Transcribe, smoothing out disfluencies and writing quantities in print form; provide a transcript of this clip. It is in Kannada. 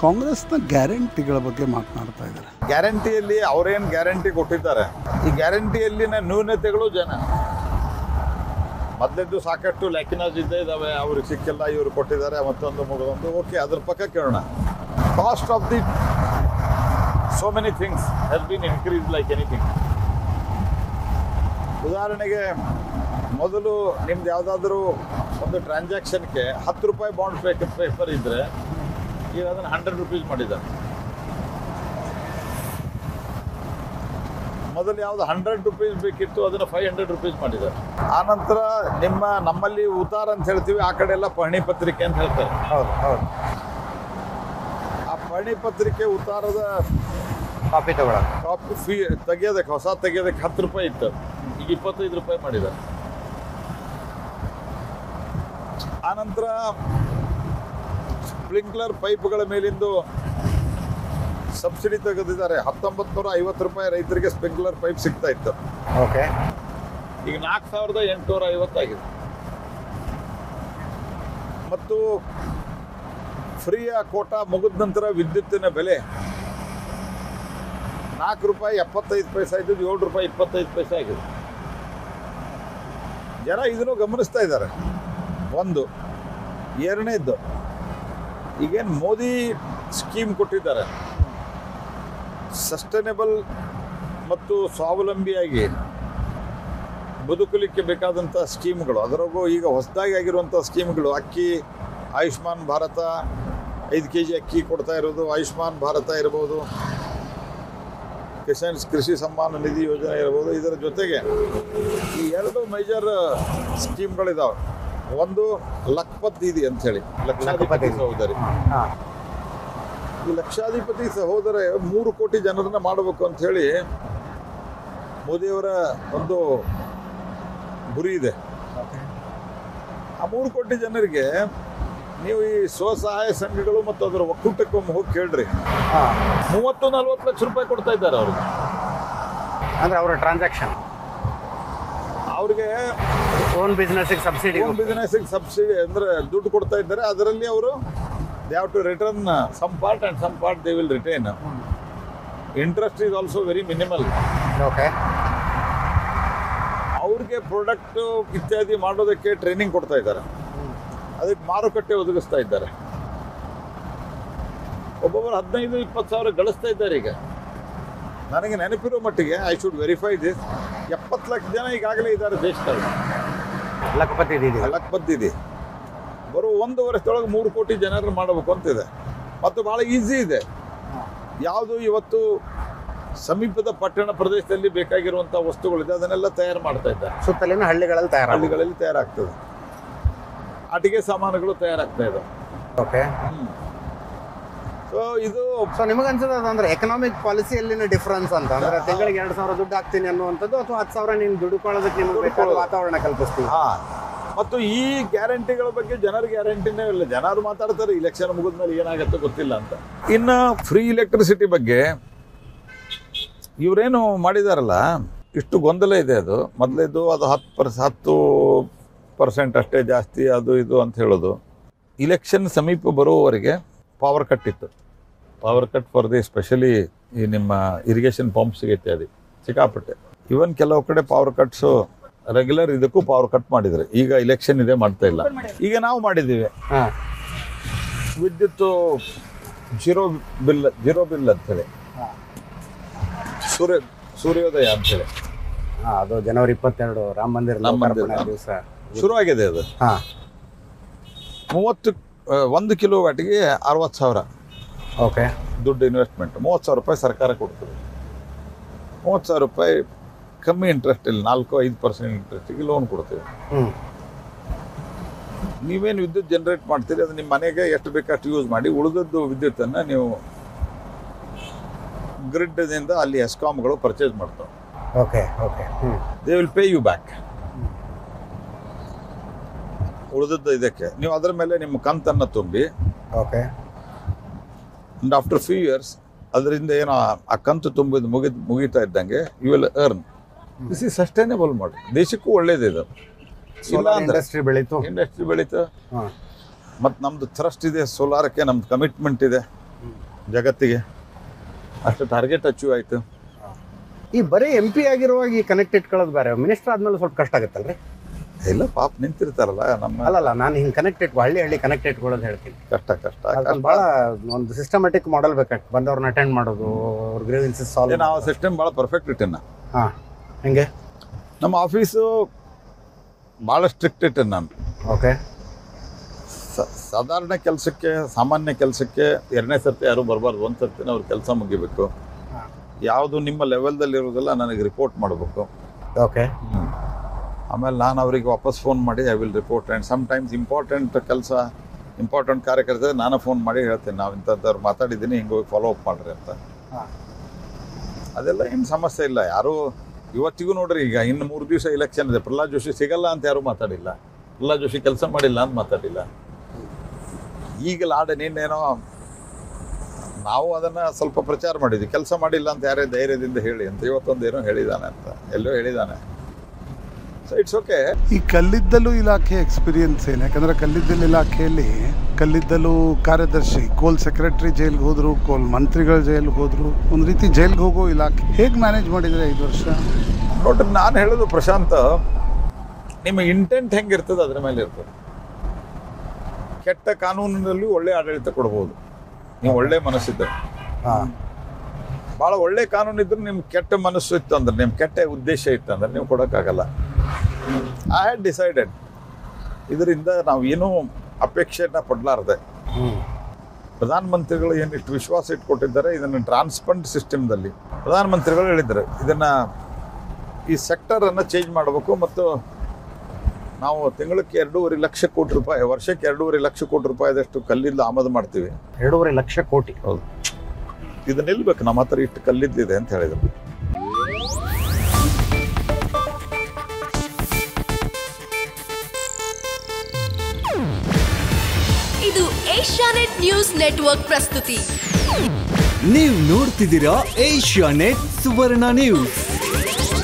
ಕಾಂಗ್ರೆಸ್ನ ಗ್ಯಾರಂಟಿಗಳ ಬಗ್ಗೆ ಮಾತನಾಡ್ತಾ ಇದ್ದಾರೆ. ಗ್ಯಾರಂಟಿಯಲ್ಲಿ ಅವರೇನು ಗ್ಯಾರಂಟಿ ಕೊಟ್ಟಿದ್ದಾರೆ, ಈ ಗ್ಯಾರಂಟಿಯಲ್ಲಿನ ನ್ಯೂನತೆಗಳು ಮೊದಲಿದ್ದು ಸಾಕಷ್ಟು ಲ್ಯಾಕಿನಾಸ್ ಇದ್ದಾವೆ, ಅವ್ರಿಗೆ ಸಿಕ್ಕಿಲ್ಲ, ಇವರು ಕೊಟ್ಟಿದ್ದಾರೆ, ಮತ್ತೊಂದು ಮುಗಿದೊಂದು. ಓಕೆ, ಅದ್ರ ಪಕ್ಕ ಕೇಳೋಣ. Cost of the so many things has been increase like anything. ಉದಾಹರಣೆಗೆ, ಮೊದಲು ನಿಮ್ದು ಯಾವುದಾದ್ರೂ ಒಂದು ಟ್ರಾನ್ಸಾಕ್ಷನ್ಗೆ 10 ರೂಪಾಯಿ ಬಾಂಡ್ ಪೇಪರ್ ಇದ್ದರೆ ಈಗ ಅದನ್ನು 100 ರೂಪೀಸ್ ಮಾಡಿದ್ದಾರೆ. ಮೊದಲು ಯಾವುದು 100 ರೂಪೀಸ್ ಬೇಕಿತ್ತು ಅದನ್ನು 500 ರೂಪೀಸ್ ಮಾಡಿದ್ದಾರೆ. ಆನಂತರ ನಮ್ಮಲ್ಲಿ ಉತ್ತಾರ ಅಂತ ಹೇಳ್ತೀವಿ, ಆ ಕಡೆ ಎಲ್ಲ ಪಹಣಿ ಪತ್ರಿಕೆ ಅಂತ ಹೇಳ್ತಾರೆ. ಹೌದು ಹೌದು. ಆ ಪಹಣಿ ಪತ್ರಿಕೆ ಉತ್ತಾರದ ಕಾಪಿ ಫೀ ತೆಗಿಯೋದಕ್ಕೆ, ಹೊಸ ತೆಗಿಯೋದಕ್ಕೆ 10 ರೂಪಾಯಿ ಇತ್ತು, ಈಗ 25 ರೂಪಾಯಿ ಮಾಡಿದ್ದಾರೆ. ಆನಂತರ ಸ್ಪ್ರಿಂಕ್ಲರ್ ಪೈಪ್ಗಳ ಮೇಲಿಂದು ಸಬ್ಸಿಡಿ ತೆಗೆದಿದ್ದಾರೆ. 1950 ರೂಪಾಯಿ ರೈತರಿಗೆ ಸ್ಪ್ರಿಂಕ್ಲರ್ ಪೈಪ್ ಸಿಗ್ತಾ ಇತ್ತು. ಓಕೆ, ಈಗ 4850 ಆಗಿದೆ. ಮತ್ತು ಫ್ರೀಯ ಕೋಟಾ ಮುಗಿದ ನಂತರ ವಿದ್ಯುತ್ತಿನ ಬೆಲೆ 4 ರೂಪಾಯಿ 75 ಪೈಸೆ ಇದ್ದು 7 ರೂಪಾಯಿ 25 ಪೈಸೆ ಆಗಿದೆ. ಜನ ಇದನ್ನು ಗಮನಿಸ್ತಾ ಇದ್ದಾರೆ. ಒಂದು. ಎರಡನೇದ್ದು, ಈಗೇನು ಮೋದಿ ಸ್ಕೀಮ್ ಕೊಟ್ಟಿದ್ದಾರೆ, ಸಸ್ಟೈನೇಬಲ್ ಮತ್ತು ಸ್ವಾವಲಂಬಿಯಾಗಿ ಬದುಕಲಿಕ್ಕೆ ಬೇಕಾದಂಥ ಸ್ಕೀಮ್ಗಳು, ಅದರಾಗೂ ಈಗ ಹೊಸದಾಗಿ ಆಗಿರುವಂಥ ಸ್ಕೀಮ್ಗಳು, ಅಕ್ಕಿ, ಆಯುಷ್ಮಾನ್ ಭಾರತ, 5 kg ಅಕ್ಕಿ ಕೊಡ್ತಾ ಇರೋದು, ಆಯುಷ್ಮಾನ್ ಭಾರತ ಇರ್ಬೋದು, ಕಿಸಾನ್ ಕೃಷಿ ಸಮ್ಮಾನ ನಿಧಿ ಯೋಜನೆ ಇರ್ಬೋದು. ಇದರ ಜೊತೆಗೆ ಈ 2 ಮೇಜರ್ ಸ್ಕೀಮ್ಗಳಿದ್ದಾವೆ. ಒಂದು ಲಖಪತ್ ದೀದಿ ಅಂಥೇಳಿ, ಲಕ್ಷಾಧಿಪತಿ ಸಹೋದರಿ. ಈ ಲಕ್ಷಾಧಿಪತಿ ಸಹೋದರ 3 ಕೋಟಿ ಜನರನ್ನ ಮಾಡಬೇಕು ಅಂಥೇಳಿ ಮೋದಿಯವರ ಒಂದು ಗುರಿ ಇದೆ. ಆ 3 ಕೋಟಿ ಜನರಿಗೆ ನೀವು ಈ ಸ್ವಸಹಾಯ ಸಂಘಗಳು ಮತ್ತು ಅದರ ಒಕ್ಕೂಟಕ್ಕೊಮ್ಮೆ ಹೋಗಿ ಕೇಳ್ರಿ, 30-40 ಲಕ್ಷ ರೂಪಾಯಿ ಕೊಡ್ತಾ ಇದ್ದಾರೆ ಅವ್ರಿಗೆ. ಅಂದ್ರೆ ಅವರ ಟ್ರಾನ್ಸಾಕ್ಷನ್, ಅವ್ರಿಗೆ ಓನ್ ಬಿಸ್ನೆಸ್ಸಿಗೆ ಸಬ್ಸಿಡಿ ಅಂದರೆ ದುಡ್ಡು ಕೊಡ್ತಾ ಇದ್ದಾರೆ. ಅದರಲ್ಲಿ ಅವರು they have to return some part and some part they will retain. Interest is also very minimal. Okay, ಅವ್ರಿಗೆ ಪ್ರಾಡಕ್ಟ್ ಇತ್ಯಾದಿ ಮಾಡೋದಕ್ಕೆ ಟ್ರೈನಿಂಗ್ ಕೊಡ್ತಾ ಇದ್ದಾರೆ, ಅದಕ್ಕೆ ಮಾರುಕಟ್ಟೆ ಒದಗಿಸ್ತಾ ಇದ್ದಾರೆ. ಒಬ್ಬೊಬ್ಬರು 15-20 ಸಾವಿರ ಗಳಿಸ್ತಾ ಇದ್ದಾರೆ. ಈಗ ನನಗೆ ನೆನಪಿರೋ ಮಟ್ಟಿಗೆ, I should verify this, 70 lakh ಜನ ಈಗಾಗಲೇ ಇದ್ದಾರೆ ದೇಶದಲ್ಲಿ. ಲಖಪತ್ ದೀದಿ ಬರೋ 1 ವರ್ಷದೊಳಗೆ 3 ಕೋಟಿ ಜನರನ್ನು ಮಾಡಬೇಕು ಅಂತಿದೆ. ಮತ್ತು ಭಾಳ ಈಸಿ ಇದೆ. ಯಾವುದು ಇವತ್ತು ಸಮೀಪದ ಪಟ್ಟಣ ಪ್ರದೇಶದಲ್ಲಿ ಬೇಕಾಗಿರುವಂಥ ವಸ್ತುಗಳಿದೆ ಅದನ್ನೆಲ್ಲ ತಯಾರು ಮಾಡ್ತಾ ಇದ್ದಾರೆ. ಸುತ್ತಲಿನ ಹಳ್ಳಿಗಳಲ್ಲಿ ತಯಾರಾಗ್ತದೆ. ಆಟಿಕೆ ಸಾಮಾನುಗಳು ತಯಾರಾಗ್ತಾ ಇದ್ದಾವೆ. ಓಕೆ, ಸೊ ನಿಮಗನ್ಸೋದು ಅದಂದ್ರೆ ಎಕನಾಮಿಕ್ ಪಾಲಿಸಿಯಲ್ಲಿನ ಡಿಫ್ರೆನ್ಸ್ ಅಂತ ಅಂದ್ರೆ ತಿಂಗಳಿಗೆ 2,000 ದುಡ್ಡು ಹಾಕ್ತೀನಿ ಅನ್ನುವಂಥದ್ದು, ಅಥವಾ 10,000 ನೀನು ದುಡ್ಡುಕೊಳ್ಳೋದಕ್ಕೆ ನಿಮಗೆ ಬೇಕಾದ ವಾತಾವರಣ ಕಲ್ಪಿಸ್ತೀವಿ. ಮತ್ತು ಈ ಗ್ಯಾರಂಟಿಗಳ ಬಗ್ಗೆ ಜನರ ಗ್ಯಾರಂಟಿನೇ ಇಲ್ಲ. ಜನರು ಮಾತಾಡ್ತಾರೆ ಇಲೆಕ್ಷನ್ ಮುಗಿದ್ಮೇಲೆ ಏನಾಗುತ್ತೆ ಗೊತ್ತಿಲ್ಲ ಅಂತ. ಇನ್ನು ಫ್ರೀ ಎಲೆಕ್ಟ್ರಿಸಿಟಿ ಬಗ್ಗೆ ಇವರೇನು ಮಾಡಿದಾರಲ್ಲ, ಇಷ್ಟು ಗೊಂದಲ ಇದೆ. ಅದು ಮೊದಲೇದು ಅದು 10% ಅಷ್ಟೇ ಜಾಸ್ತಿ, ಅದು ಇದು ಅಂತ ಹೇಳೋದು. ಇಲೆಕ್ಷನ್ ಸಮೀಪ ಬರುವವರೆಗೆ ಪವರ್ ಕಟ್ ಇತ್ತು. Power cut for the specially ಈ ನಿಮ್ಮ ಇರಿಗೇಷನ್ ಪಂಪ್ಸ್ಗೆ ಇತ್ಯಾದಿ ಸಿಕ್ಕಾಪಟ್ಟೆ. ಇವನ್ ಕೆಲವು ಕಡೆ ಪವರ್ ಕಟ್ಸು ರೆಗ್ಯುಲರ್ ಇದಕ್ಕೂ ಪವರ್ ಕಟ್ ಮಾಡಿದರೆ, ಈಗ ಇಲೆಕ್ಷನ್ ಇದೆ ಮಾಡ್ತಾ ಇಲ್ಲ. ಈಗ ನಾವು ಮಾಡಿದ್ದೀವಿ ವಿದ್ಯುತ್ ಜೀರೋ ಬಿಲ್ ಅಂಥೇಳಿ, ಸೂರ್ಯೋದಯ ಅಂಥೇಳಿ. ಅದು ಜನವರಿ 22 ರಾಮ ಮಂದಿರ ದಿವಸ ಶುರುವಾಗಿದೆ. ಅದು 1 ಕಿಲೋವ್ಯಾಟ್ಗೆ 60,000 ಓಕೆ ದುಡ್ಡು ಇನ್ವೆಸ್ಟ್ಮೆಂಟ್. 30,000 ರೂಪಾಯಿ ಸರ್ಕಾರ ಕೊಡ್ತದೆ. 30,000 ರೂಪಾಯಿ ಕಮ್ಮಿ ಇಂಟ್ರೆಸ್ಟ್ ಇಲ್ಲ, 4-5% ಇಂಟ್ರೆಸ್ಟಿಗೆ ಲೋನ್ ಕೊಡ್ತೀವಿ. ನೀವೇನು ವಿದ್ಯುತ್ ಜನರೇಟ್ ಮಾಡ್ತೀರಿ ಅದು ನಿಮ್ಮ ಮನೆಗೆ ಎಷ್ಟು ಬೇಕಷ್ಟು ಯೂಸ್ ಮಾಡಿ, ಉಳಿದದ್ದು ವಿದ್ಯುತ್ತನ್ನು ನೀವು ಗ್ರಿಡ್ದಿಂದ ಅಲ್ಲಿ ಎಸ್ಕಾಮ್ಗಳು ಪರ್ಚೇಸ್ ಮಾಡ್ತಾವೆ. Okay okay, they will pay you back. ಉಳಿದದ್ದು ಇದಕ್ಕೆ ನೀವು ಅದರ ಮೇಲೆ ನಿಮ್ಮ ಕಂತನ್ನು ತುಂಬಿ, okay, and after few years ಅದರಿಂದ ಏನೋ ಆ ಕಂತು ತುಂಬಿದ್ದು ಮುಗಿತಾ ಇದ್ದಂಗೆ you will earn. This is sustainable ಮಾಡಿ, ದೇಶಕ್ಕೂ ಒಳ್ಳೇದು ಇದು. ಇಂಡಸ್ಟ್ರಿ ಬೆಳೀತು ಮತ್ತು ನಮ್ಮದು ಥ್ರಸ್ಟ್ ಇದೆ, ಸೋಲಾರಕ್ಕೆ ನಮ್ದು ಕಮಿಟ್ಮೆಂಟ್ ಇದೆ. ಜಗತ್ತಿಗೆ. ಅಷ್ಟು ಟಾರ್ಗೆಟ್ ಅಚೀವ್ ಆಯಿತು. ಈ ಬರೀ MP ಆಗಿರುವಾಗ ಈ ಕನೆಕ್ಟ್ ಇಟ್ಕೊಳ್ಳೋದು ಬೇರೆ, ಮಿನಿಸ್ಟರ್ ಆದ್ಮೇಲೆ ಸ್ವಲ್ಪ ಕಷ್ಟ ಆಗುತ್ತಲ್ರಿ? ಇಲ್ಲ ಪಾಪ ನಿಂತಿರ್ತಾರಲ್ಲ ನಮ್ಮ. ಅಲ್ಲಲ್ಲ, ನಾನು ಹಿಂಗೆ ಕನೆಕ್ಟ್ ಹಳ್ಳಿ ಕನೆಕ್ಟ್ ಇಟ್ಕೊಳ್ಳೋದು ಹೇಳ್ತೀನಿ. ಕಷ್ಟ ಭಾಳ ಒಂದು ಸಿಸ್ಟಮ್ಯಾಟಿಕ್ ಮಾಡಲ್ ಬೇಕಾಗ್ತದೆ, ಬಂದವ್ರನ್ನ ಅಟೆಂಡ್ ಮಾಡೋದು, ಅವ್ರ ಗ್ರೀವೆನ್ಸಸ್ ಸಾಲ್ವ್. ನಾವು ಸಿಸ್ಟಮ್ ಭಾಳ ಪರ್ಫೆಕ್ಟ್ ಇಟ್ಟೇನ. ಹಾಂ, ಹೆಂಗೆ? ನಮ್ಮ ಆಫೀಸು ಭಾಳ ಸ್ಟ್ರಿಕ್ಟ್ ಇಟ್ಟೇನೆ ನಾನು. ಓಕೆ. ಸಾಧಾರಣ ಕೆಲಸಕ್ಕೆ, ಸಾಮಾನ್ಯ ಕೆಲಸಕ್ಕೆ 2ನೇ ಸರ್ತಿ ಯಾರೂ ಬರಬಾರ್ದು. 1 ಸರ್ತಿನ ಅವ್ರ ಕೆಲಸ ಮುಗಿಬೇಕು. ಯಾವುದು ನಿಮ್ಮ ಲೆವೆಲ್ದಲ್ಲಿ ಇರೋದೆಲ್ಲ ನನಗೆ ರಿಪೋರ್ಟ್ ಮಾಡಬೇಕು. ಓಕೆ. ಆಮೇಲೆ ನಾನು ಅವರಿಗೆ ವಾಪಸ್ ಫೋನ್ ಮಾಡಿ I will report. And sometimes important ಕಾರ್ಯಕರ್ತರು ನಾನು ಫೋನ್ ಮಾಡಿ ಹೇಳ್ತೀನಿ, ನಾವು ಇಂಥದ್ದವ್ರು ಮಾತಾಡಿದ್ದೀನಿ, ಹಿಂಗೆ ಹೋಗಿ ಫಾಲೋ ಅಪ್ ಮಾಡಿರಿ ಅಂತ. ಅದೆಲ್ಲ ಏನು ಸಮಸ್ಯೆ ಇಲ್ಲ. ಯಾರೂ ಇವತ್ತಿಗೂ ನೋಡ್ರಿ, ಈಗ ಇನ್ನು 3 ದಿವಸ ಎಲೆಕ್ಷನ್ ಇದೆ, ಪ್ರಹ್ಲಾದ್ ಜೋಶಿ ಸಿಗಲ್ಲ ಅಂತ ಯಾರೂ ಮಾತಾಡಿಲ್ಲ, ಪ್ರಹ್ಲಾದ್ ಜೋಶಿ ಕೆಲಸ ಮಾಡಿಲ್ಲ ಅಂತ ಮಾತಾಡಿಲ್ಲ. ಈಗ ನಿನ್ನೇನೋ ನಾವು ಅದನ್ನು ಸ್ವಲ್ಪ ಪ್ರಚಾರ ಮಾಡಿದ್ವಿ, ಕೆಲಸ ಮಾಡಿಲ್ಲ ಅಂತ ಯಾರೇ ಧೈರ್ಯದಿಂದ ಹೇಳಿ ಅಂತ. ಇವತ್ತೊಂದೇನೋ ಹೇಳಿದ್ದಾನೆ ಅಂತ, ಎಲ್ಲೋ ಹೇಳಿದ್ದಾನೆ. So it's okay. ಈ ಕಲ್ಲಿದ್ದಲು ಇಲಾಖೆ ಎಕ್ಸ್ಪೀರಿಯನ್ಸ್ ಏನು? ಯಾಕಂದರೆ ಕಲ್ಲಿದ್ದಲು ಇಲಾಖೆಯಲ್ಲಿ ಕಲ್ಲಿದ್ದಲು ಕಾರ್ಯದರ್ಶಿ, ಕೋಲ್ ಸೆಕ್ರೆಟರಿ ಜೈಲ್ಗೆ ಹೋದ್ರು, ಕೋಲ್ ಮಂತ್ರಿಗಳು ಜೈಲ್ಗೆ ಹೋದ್ರು, ಒಂದು ರೀತಿ ಜೈಲ್ಗೆ ಹೋಗೋ ಇಲಾಖೆ. ಹೇಗೆ ಮ್ಯಾನೇಜ್ ಮಾಡಿದರೆ 5 ವರ್ಷ? ನೋಡ್ರಿ, ನಾನು ಹೇಳೋದು ಪ್ರಶಾಂತ್, ನಿಮ್ಮ ಇಂಟೆಂಟ್ ಹೆಂಗಿರ್ತದೆ ಅದ್ರ ಮೇಲೆ ಇರ್ತದೆ. ಕೆಟ್ಟ ಕಾನೂನಿನಲ್ಲಿ ಒಳ್ಳೆ ಆಡಳಿತ ಕೊಡ್ಬೋದು ನೀವು ಒಳ್ಳೆ ಮನಸ್ಸಿದ್ದರೆ. ಭಾಳ ಒಳ್ಳೆ ಕಾನೂನು ಇದ್ರೆ ನಿಮ್ಗೆ ಕೆಟ್ಟ ಮನಸ್ಸು ಇತ್ತು ಅಂದ್ರೆ, ನಿಮ್ಗೆ ಕೆಟ್ಟ ಉದ್ದೇಶ ಇತ್ತು ಅಂದ್ರೆ ನೀವು ಕೊಡೋಕ್ಕಾಗಲ್ಲ. ಐ ಹ್ಯಾಡ್ ಡಿಸೈಡೆಡ್ ಇದರಿಂದ ನಾವು ಏನೂ ಅಪೇಕ್ಷೆಯನ್ನು ಪಡಲಾರ್ದೆ, ಪ್ರಧಾನಮಂತ್ರಿಗಳು ಏನಿಷ್ಟು ವಿಶ್ವಾಸ ಇಟ್ಕೊಟ್ಟಿದ್ದಾರೆ, ಇದನ್ನು ಟ್ರಾನ್ಸ್ಪರೆಂಟ್ ಸಿಸ್ಟಮ್ದಲ್ಲಿ ಪ್ರಧಾನಮಂತ್ರಿಗಳು ಹೇಳಿದ್ದಾರೆ, ಇದನ್ನು ಈ ಸೆಕ್ಟರನ್ನು ಚೇಂಜ್ ಮಾಡಬೇಕು. ಮತ್ತು ನಾವು ತಿಂಗಳಿಗೆ 2.5 ಲಕ್ಷ ಕೋಟಿ ರೂಪಾಯಿ, ವರ್ಷಕ್ಕೆ 2.5 ಲಕ್ಷ ಕೋಟಿ ರೂಪಾಯಿದಷ್ಟು ಕಲ್ಲಿದ್ದು ಆಮದು ಮಾಡ್ತೀವಿ. 2.5 ಲಕ್ಷ ಕೋಟಿ? ಹೌದು. ಇದು ನಿಲ್ಬೇಕು, ನಮ್ಮ ಹತ್ರ ಇಷ್ಟು ಕಲ್ಲಿದ್ದಿದೆ ಅಂತ ಹೇಳಿದರು. ಇದು ಏಷ್ಯಾನೆಟ್ ನ್ಯೂಸ್ ನೆಟ್ವರ್ಕ್ ಪ್ರಸ್ತುತಿ. ನೀವು ನೋಡ್ತಿದ್ದೀರಾ ಏಷ್ಯಾನೆಟ್ ಸುವರ್ಣ ನ್ಯೂಸ್.